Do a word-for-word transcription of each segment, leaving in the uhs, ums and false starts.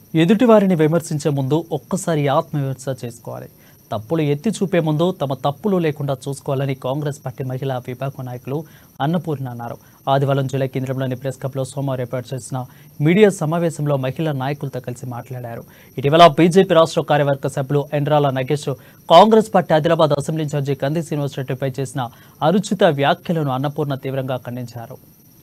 ఎదుటివారిని విమర్శించే ముందు ఒక్కసారి ఆత్మవిమర్శ చేసుకోవాలి. తప్పులు ఎత్తి చూపే ముందు తమ తప్పులు లేకుండా చూసుకోవాలని కాంగ్రెస్ పార్టీ మహిళా విభాగం నాయకులు అన్నపూర్ణ అన్నారు. ఆదివారం జిల్లా కేంద్రంలోని ప్రెస్ క్లబ్లో సోమవారం ఏర్పాటు చేసిన మీడియా సమావేశంలో మహిళా నాయకులతో కలిసి మాట్లాడారు. ఇటీవల బీజేపీ రాష్ట్ర కార్యవర్గ సభ్యులు Endrala Nagesh Congress party Adilabad assembly in-charge Kandi Srinivas రెడ్డిపై చేసిన అనుచిత వ్యాఖ్యలను అన్నపూర్ణ తీవ్రంగా ఖండించారు.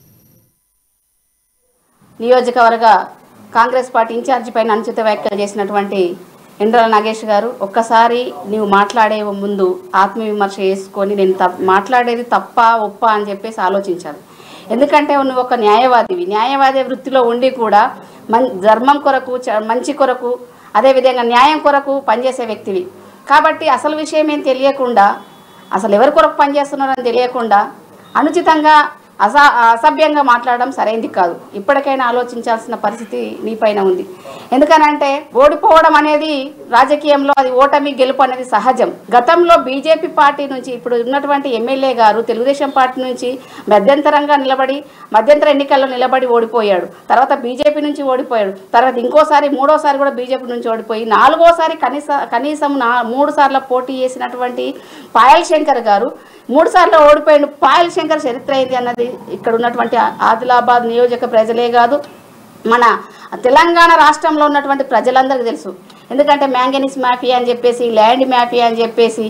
నియోజకవర్గ కాంగ్రెస్ పార్టీ ఇన్ఛార్జి పైన అనుచిత వ్యాఖ్యలు చేసినటువంటి ఎండ్రాల నాగేష్ గారు, ఒక్కసారి నీవు మాట్లాడే ముందు ఆత్మవిమర్శ చేసుకొని నేను తప్ప మాట్లాడేది తప్ప ఒప్ప అని చెప్పేసి ఆలోచించాలి. ఎందుకంటే నువ్వు ఒక న్యాయవాదివి, న్యాయవాది వృత్తిలో ఉండి కూడా మన్ ధర్మం కొరకు, మంచి కొరకు, అదేవిధంగా న్యాయం కొరకు పనిచేసే వ్యక్తివి కాబట్టి అసలు విషయం ఏం తెలియకుండా, అసలు ఎవరి కొరకు పనిచేస్తున్నారని తెలియకుండా అనుచితంగా అసా అసభ్యంగా మాట్లాడడం సరైనది కాదు. ఇప్పటికైనా ఆలోచించాల్సిన పరిస్థితి నీపైన ఉంది. ఎందుకనంటే ఓడిపోవడం అనేది రాజకీయంలో అది ఓటమి గెలుపు అనేది సహజం. గతంలో బీజేపీ పార్టీ నుంచి ఇప్పుడు ఉన్నటువంటి ఎమ్మెల్యే గారు తెలుగుదేశం పార్టీ నుంచి మధ్యంతరంగా నిలబడి మధ్యంతర ఎన్నికల్లో నిలబడి ఓడిపోయాడు. తర్వాత బీజేపీ నుంచి ఓడిపోయాడు. తర్వాత ఇంకోసారి మూడోసారి కూడా బీజేపీ నుంచి ఓడిపోయి నాలుగోసారి కనీస కనీసం నా మూడు సార్లు పోటీ చేసినటువంటి పాయల్ శంకర్ గారు మూడు సార్లు ఓడిపోయాడు. పాయల్ శంకర్ చరిత్ర ఏంటి అన్నది ఇక్కడ ఉన్నటువంటి ఆదిలాబాద్ నియోజక ప్రజలే కాదు, మన తెలంగాణ రాష్ట్రంలో ఉన్నటువంటి ప్రజలందరికీ తెలుసు. ఎందుకంటే మ్యాంగనీస్ మాఫియా అని చెప్పేసి, ల్యాండ్ మాఫియా అని చెప్పేసి,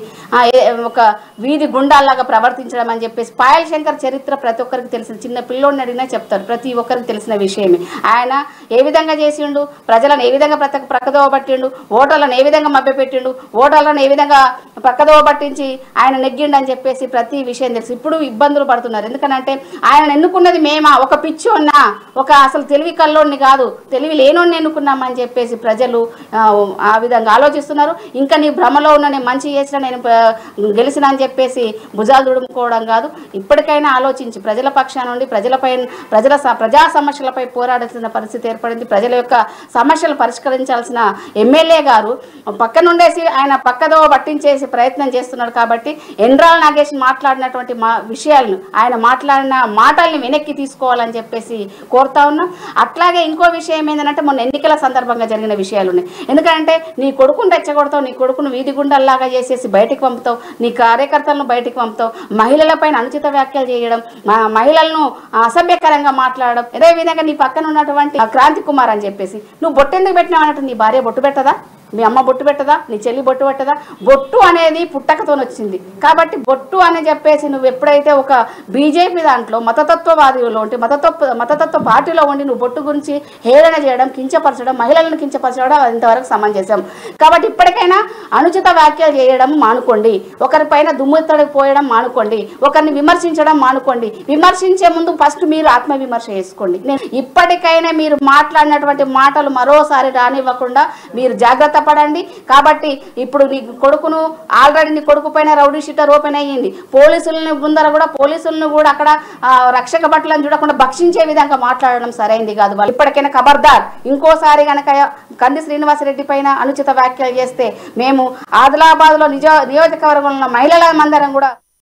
ఒక వీధి గుండాల్లాగా ప్రవర్తించడం అని చెప్పేసి పాయల్ శంకర్ చరిత్ర ప్రతి ఒక్కరికి తెలిసిన, చిన్న పిల్లోడిని అడిగినా చెప్తారు, ప్రతి ఒక్కరికి తెలిసిన విషయమే. ఆయన ఏ విధంగా చేసిండు, ప్రజలను ఏ విధంగా ప్రతి ప్రక్కదోవ పట్టిండు, ఓటర్లను ఏ విధంగా మభ్యపెట్టిండు, ఓటర్లను ఏ విధంగా ప్రక్కదోవ పట్టించి ఆయన నెగ్గిండు అని చెప్పేసి ప్రతి విషయం తెలుసు. ఇప్పుడు ఇబ్బందులు పడుతున్నారు. ఎందుకనంటే ఆయన ఎన్నుకున్నది మేమా, ఒక పిచ్చి ఉన్నా, ఒక అసలు తెలివి కల్లోడిని కాదు, తెలివి లేనోడిని ఎన్నుకున్నామని చెప్పేసి ప్రజలు ఆ విధంగా ఆలోచిస్తున్నారు. ఇంకా నీ భ్రమలో ఉన్న నేను మంచి చేసిన, నేను గెలిచిన అని చెప్పేసి భుజాలు దుడుముకోవడం కాదు. ఇప్పటికైనా ఆలోచించి ప్రజల పక్షాన నుండి ప్రజలపై ప్రజల ప్రజా సమస్యలపై పోరాడాల్సిన పరిస్థితి ఏర్పడింది. ప్రజల యొక్క సమస్యలు పరిష్కరించాల్సిన ఎమ్మెల్యే గారు పక్క నుండేసి ఆయన పక్కదో పట్టించేసి ప్రయత్నం చేస్తున్నారు. కాబట్టి ఎండ్రాల నాగేష్ మాట్లాడినటువంటి మా విషయాలను, ఆయన మాట్లాడిన మాటల్ని వెనక్కి తీసుకోవాలని చెప్పేసి కోరుతా ఉన్నాం. అట్లాగే ఇంకో విషయం ఏంటంటే మొన్న ఎన్నికల సందర్భంగా జరిగిన విషయాలు ఉన్నాయి. ఎందుకంటే నీ కొడుకును రెచ్చగొడతావు, నీ కొడుకును వీధి గుండల్లాగా చేసేసి బయటికి పంపుతావు, నీ కార్యకర్తలను బయటికి పంపుతావు, మహిళలపైన అనుచిత వ్యాఖ్యలు చేయడం, మహిళలను అసభ్యకరంగా మాట్లాడడం. అదే విధంగా నీ పక్కన ఉన్నటువంటి క్రాంతి కుమార్ అని చెప్పేసి నువ్వు బొట్టెందుకు పెట్టినావు అన్నట్టు, నీ భార్య బొట్టు పెట్టదా, మీ అమ్మ బొట్టు పెట్టదా, నీ చెల్లి బొట్టు పెట్టదా? బొట్టు అనేది పుట్టకతో వచ్చింది కాబట్టి బొట్టు అని చెప్పేసి నువ్వు ఎప్పుడైతే ఒక బీజేపీ దాంట్లో మతతత్వవాదిలో ఉంటే మతతత్వ మతతత్వ పార్టీలో ఉండి నువ్వు బొట్టు గురించి హేళన చేయడం, కించపరచడం, మహిళలను కించపరచడం ఇంతవరకు సమంజసం. కాబట్టి ఇప్పటికైనా అనుచిత వ్యాఖ్యలు చేయడం మానుకోండి, ఒకరిపైన దుమ్ముతడికి పోయడం మానుకోండి, ఒకరిని విమర్శించడం మానుకోండి. విమర్శించే ముందు ఫస్ట్ మీరు ఆత్మవిమర్శ చేసుకోండి. ఇప్పటికైనా మీరు మాట్లాడినటువంటి మాటలు మరోసారి రానివ్వకుండా మీరు జాగ్రత్త పడండి. కాబట్టి ఇప్పుడు నీ కొడుకును ఆల్రెడీ నీ కొడుకు పైన రౌడీ షీటర్ ఓపెన్ అయ్యింది. పోలీసులను ముందర కూడా పోలీసులను కూడా అక్కడ రక్షక భటులను చూడకుండా భక్షించే విధంగా మాట్లాడడం సరైంది కాదు. వాళ్ళు ఇప్పటికైనా ఖబర్దార్. ఇంకోసారి కనుక కంది శ్రీనివాస్ రెడ్డి పైన అనుచిత వ్యాఖ్యలు చేస్తే మేము ఆదిలాబాద్లో నిజ నియోజకవర్గంలో మహిళల మందరం కూడా